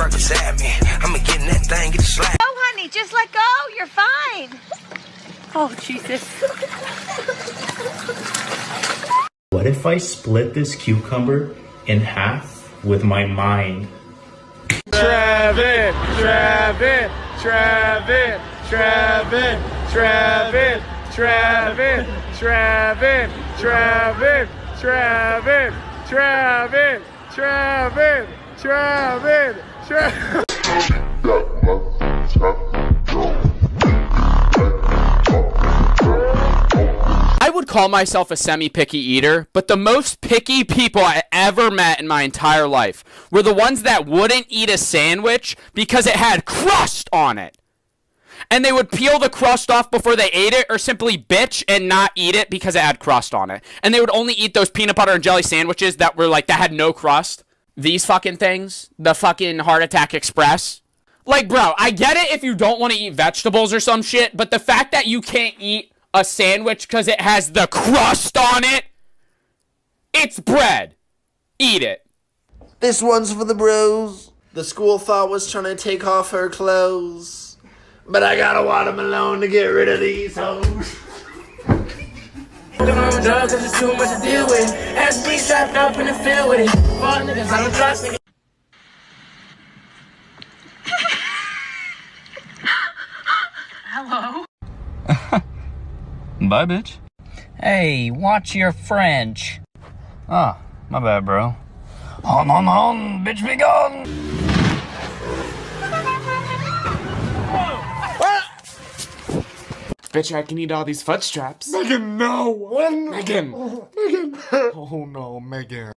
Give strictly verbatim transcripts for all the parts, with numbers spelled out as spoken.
right beside me. I'ma get in that thing, get a slap. Oh, honey, just let go. You're fine. Oh, Jesus. What if I split this cucumber in half with my mind? Travis, Travis, Travis, Travis, Travis, Travis, Travis, Travis, Travis, Travis, Travis, Travis, Travis. I would call myself a semi-picky eater, but the most picky people I ever met in my entire life were the ones that wouldn't eat a sandwich because it had crust on it. And they would peel the crust off before they ate it, or simply bitch and not eat it because it had crust on it. And they would only eat those peanut butter and jelly sandwiches that were like, that had no crust. These fucking things, the fucking Heart Attack Express. Like, bro, I get it if you don't want to eat vegetables or some shit, but the fact that you can't eat a sandwich because it has the crust on it, it's bread. Eat it. This one's for the bros. The school thought was trying to take off her clothes, but I got a watermelon to get rid of these hoes. Drugs, cause it's too much to deal with. Has me strapped up in the field with it. Fuck niggas, I don't trust niggas. Hello? Bye, bitch. Hey, watch your French. Ah, my bad, bro. On, on, on, bitch, be gone! Bet you I can eat all these foot straps. Megan, no! When? Megan! Megan! Oh no, Megan.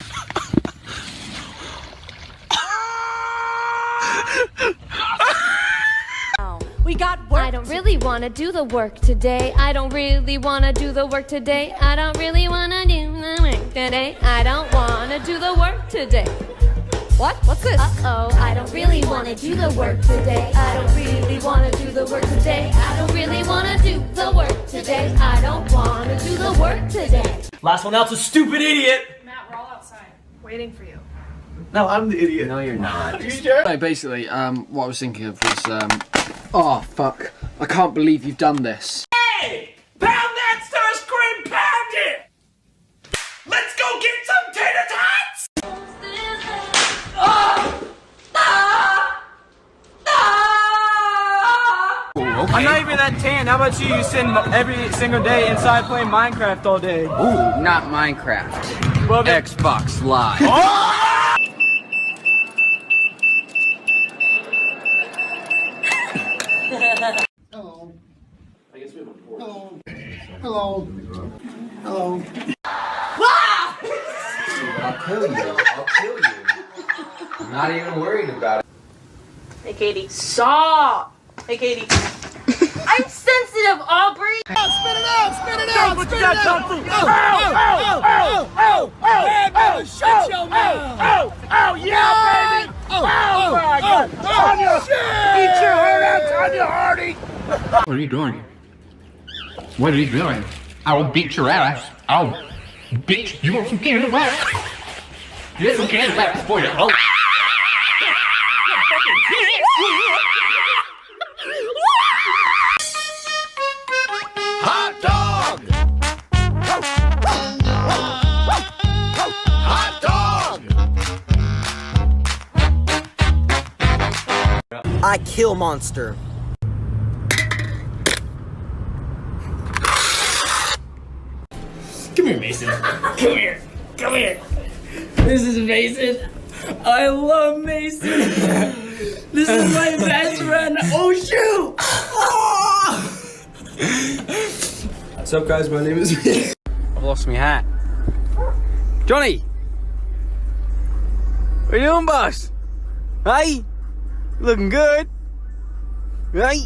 We got work. I don't really want to do the work today. I don't really want to do the work today. I don't really want to do the work today. I don't want to do the work today. What? What's this? Uh-oh, I don't really want to do the work today. I don't really want to do the work today. I don't really want to do the work today. I don't want to do the work today. Last one out's a stupid idiot. Matt, we're all outside, waiting for you. No, I'm the idiot. No, you're not. Are you sure? No, basically, um, what I was thinking of was, um, oh, fuck. I can't believe you've done this. Hey! Pound that stir scream, pound it! Let's go get some tater tots! Oh! Ah! Ah! Okay. I'm not even that tan. How about you? You spend every single day inside playing Minecraft all day. Ooh, not Minecraft. Well, Xbox Live. Oh! Hello. I guess we have a porch. Hello. Hello. Hello. Ah! I'll kill you. I'll kill you. I'm not even worried about it. Hey, Katie. Stop! Hey, Katie. I'm sensitive, Aubrey! Oh, spit it out! Spit it out! What Spit you it got, out! Kung Fu? Oh, oh, oh, oh, oh, oh, man, better shut your mouth! Oh, oh, yeah, baby! Oh, Oh, my God! Tanya! Eat your heart out, Tanya Hardy! What are you doing? What are you doing? I will beat your ass. I'll beat you want some candy wax. Get some candy wax for you. Oh. Hot dog! Hot dog! I kill monster. Come here, Mason. Come here. Come here. This is Mason. I love Mason. This is my best friend. Oh, shoot! Oh! What's up, guys? My name is... I've lost my hat. Johnny! What are you doing, boss? Hey? Looking good. Right?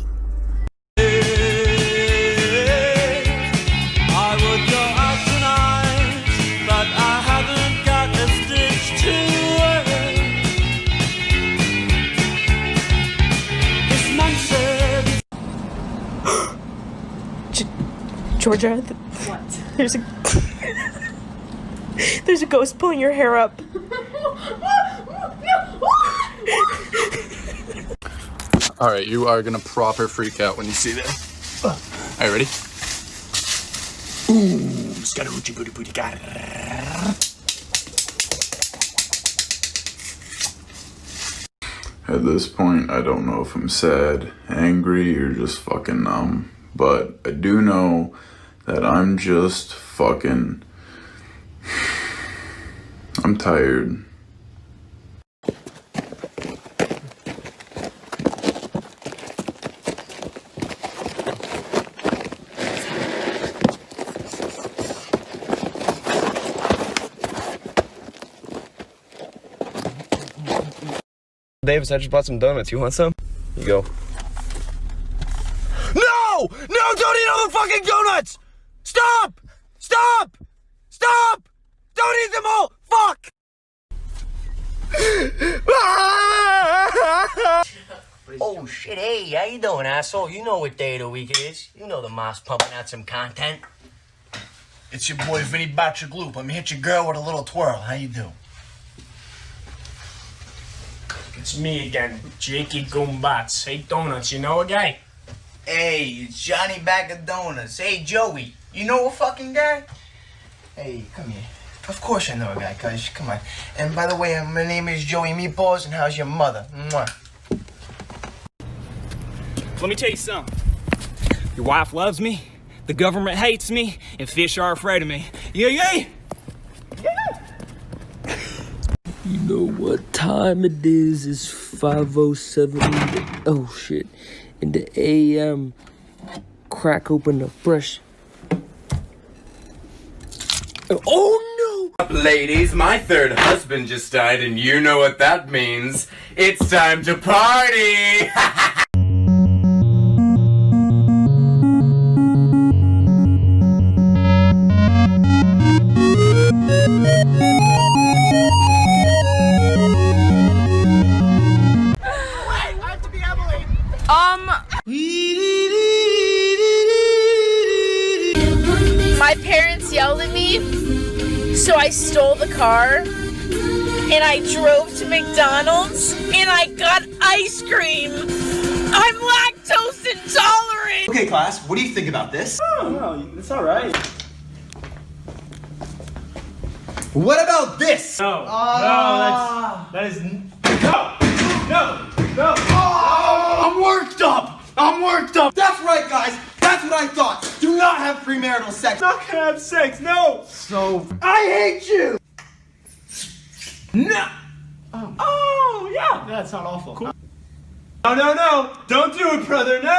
Georgia, th what? There's a there's a ghost pulling your hair up. All right, you are gonna proper freak out when you see this. All right, ready? Ooh, scatter hoochie booty booty got it. At this point, I don't know if I'm sad, angry, or just fucking numb. But I do know that I'm just fucking... I'm tired. Davis, I just bought some donuts. You want some? You go. No! No, don't eat all the fucking donuts! Stop! Stop! Stop! Don't eat them all! Fuck! Oh shit, hey, how you doing, asshole? You know what day of the week it is. You know the mouse pumping out some content. It's your boy Vinny Botchagloop. Let me hit your girl with a little twirl. How you doing? It's me again, Jakey Goombats. Hey, donuts, you know a guy? Hey, it's Johnny Bag of Donuts. Hey, Joey, you know a fucking guy? Hey, come here. Of course I know a guy, cuz. Come on. And by the way, my name is Joey Meatballs, and how's your mother? Mwah. Let me tell you something. Your wife loves me, the government hates me, and fish are afraid of me. Yeah, yeah! You know what time it is? It's five oh seven. Oh shit. In the A M. Crack open the fresh. Oh no! Ladies, my third husband just died, and you know what that means. It's time to party! Um, my parents yelled at me, so I stole the car, and I drove to McDonald's, and I got ice cream. I'm lactose intolerant. Okay, class, what do you think about this? Oh, no, it's all right. What about this? No, uh, no, that's, that is, no, no, no. Oh, I'm worked up. I'm worked up. That's right, guys. That's what I thought. Do not have premarital sex. Not gonna have sex, no. So, I hate you. No. Oh, oh yeah. That's not awful. Cool. No, no, no. Don't do it, brother. No.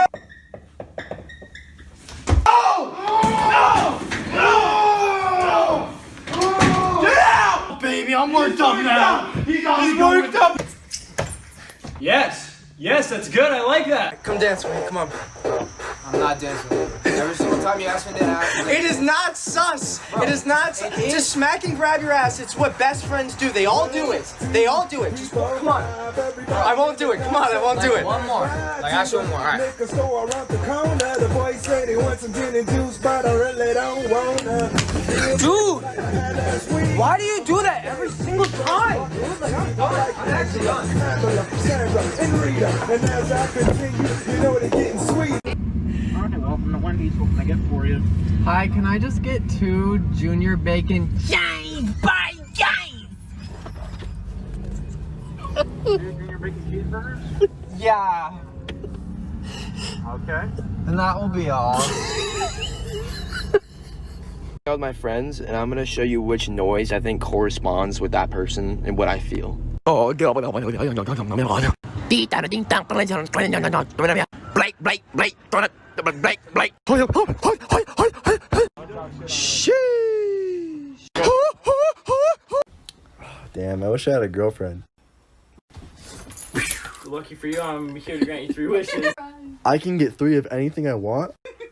Oh! No! No! No! Get out! Baby, I'm worked up now. He's worked up. Yes. Yes, that's good. I like that. Come dance with me. Come on. I'm not dancing with you. Every single time you ask me to dance. It is not sus. Bro, it is not sus. Just smack and grab your ass. It's what best friends do. They all do it. They all do it. Just come on. I won't do it. Come on, I won't like do it. One more. Like actually one more. All right. Dude, why do you do that every single time? I'm actually done. And as I continue, you know they're getting sweet. Okay, well, from the Wendy's, what can I get for you? Hi, can I just get two junior bacon? Giants by giants. Junior bacon cheeseburgers? Yeah. Okay. And that will be all. With my friends, and I'm gonna show you which noise I think corresponds with that person and what I feel. Oh, Blake, Blake, Blake, Blake, Blake. Sheesh. Damn, I wish I had a girlfriend. Lucky for you, I'm here to grant you three wishes. I can get three of anything I want?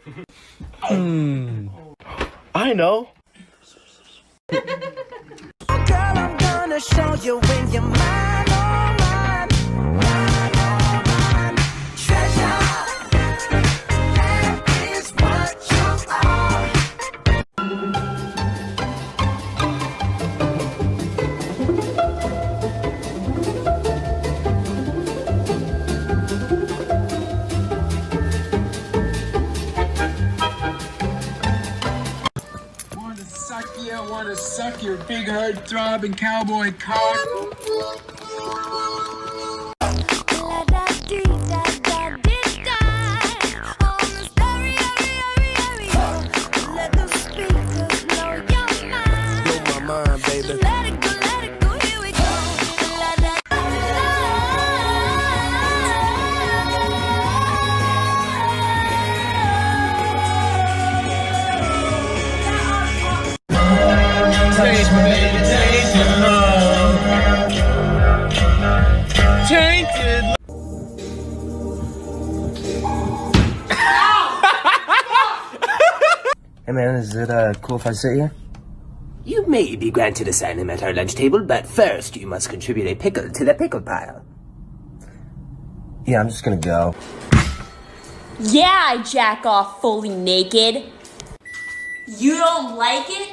Hmm. I know. Girl, I'm gonna show you when you're mine, oh mine, mine, oh mine. Treasure, that is what you are. wanna suck your big hard throbbing cowboy cock. Taste me, baby, taste your love. Tainted. Hey man, is it uh, cool if I sit here? You may be granted asylum at our lunch table, but first you must contribute a pickle to the pickle pile. Yeah, I'm just gonna go. Yeah, I jack off fully naked. You don't like it?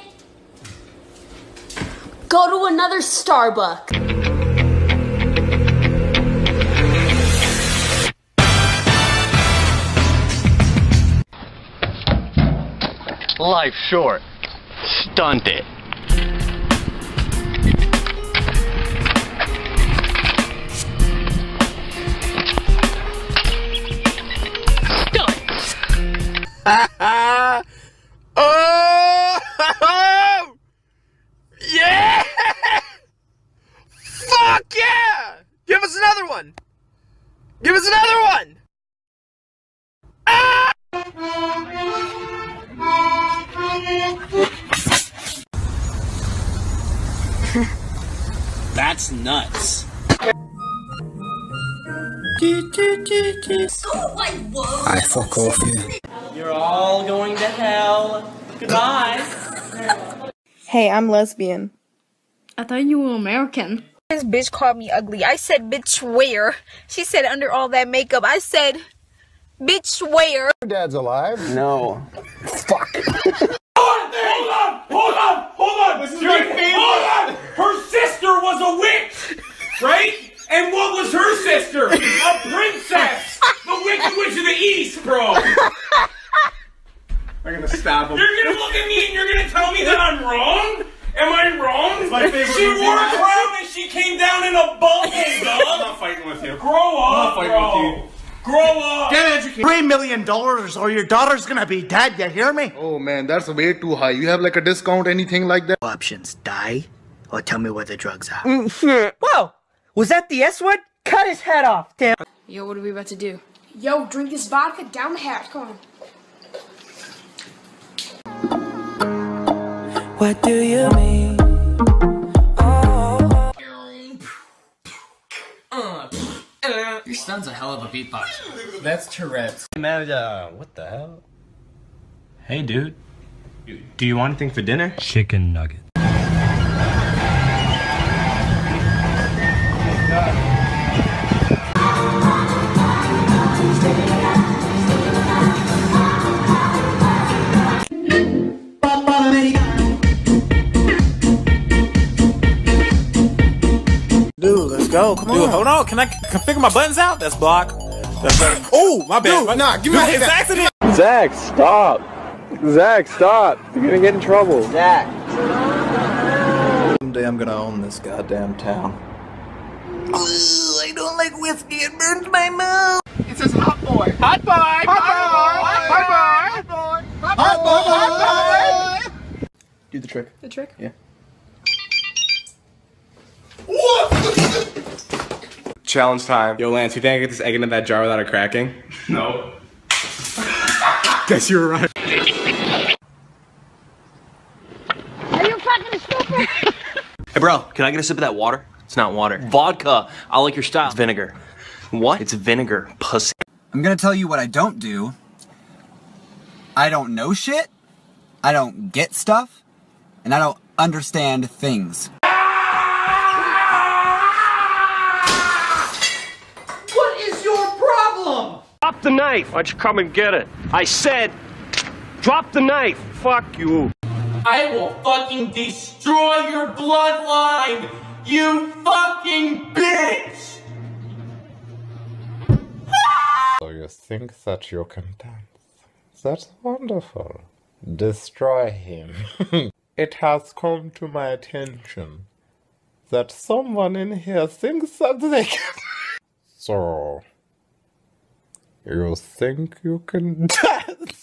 Go to another Starbucks. Life short. Stunt it. Oh! Yeah! Fuck yeah! Give us another one! Give us another one! Ah! That's nuts. I fuck off you. You're all going to hell. Goodbye. Hey, I'm lesbian. I thought you were American. This bitch called me ugly. I said, bitch, where? She said, under all that makeup. I said, bitch, where? Your dad's alive? No. Fuck. Hold on! Hold on! Hold on! This is my favorite. Hold on! Her sister was a witch, right? And what was her sister? A princess! The Wicked Witch of the East, bro! I'm gonna stab him. You're gonna look at me and you're gonna tell me that I'm wrong? Am I wrong? It's my favorite she movie, wore a man. crown and she came down in a bubble, I'm dog! not fighting with you. Grow up, I'm not fighting bro! with you. Grow up! Get educated. Three million dollars or your daughter's gonna be dead, you hear me? Oh man, that's way too high. You have like a discount, anything like that? Options, die or tell me where the drugs are. Whoa! Was that the S word? Cut his head off, damn. Yo, what are we about to do? Yo, drink this vodka down the hatch. Come on. What do you mean? Your son's a hell of a beatboxer. That's Tourette's. Man, uh, what the hell? Hey, dude. Do you want anything for dinner? Chicken nugget. Dude, let's go. Come Dude, on. hold on. Can I, can I figure my buttons out? That's block. That's better. Oh, my bad. Dude, my, nah, give me no, my it's Zach. accident. Zach, stop. Zach, stop. You're gonna get in trouble. Zach. Someday I'm gonna own this goddamn town. I don't like whiskey. It burns my mouth. It says hot boy. Hot boy. Hot boy. Hot boy. Hot boy. Hot boy. Hot boy. Do the trick. The trick? Yeah. Challenge time. Yo, Lance, you think I can get this egg into that jar without it cracking? No. Guess you were right. Are you fucking stupid? Hey, bro, can I get a sip of that water? It's not water. Vodka. I like your style. It's vinegar. What? It's vinegar. Pussy. I'm gonna tell you what I don't do. I don't know shit. I don't get stuff. And I don't understand things. What is your problem? Drop the knife. Why don't you come and get it? I said, drop the knife. Fuck you. I will fucking destroy your bloodline, you fucking bitch! So you think that you can dance? That's wonderful. Destroy him. it has come to my attention that someone in here thinks that they can. So, you think you can dance?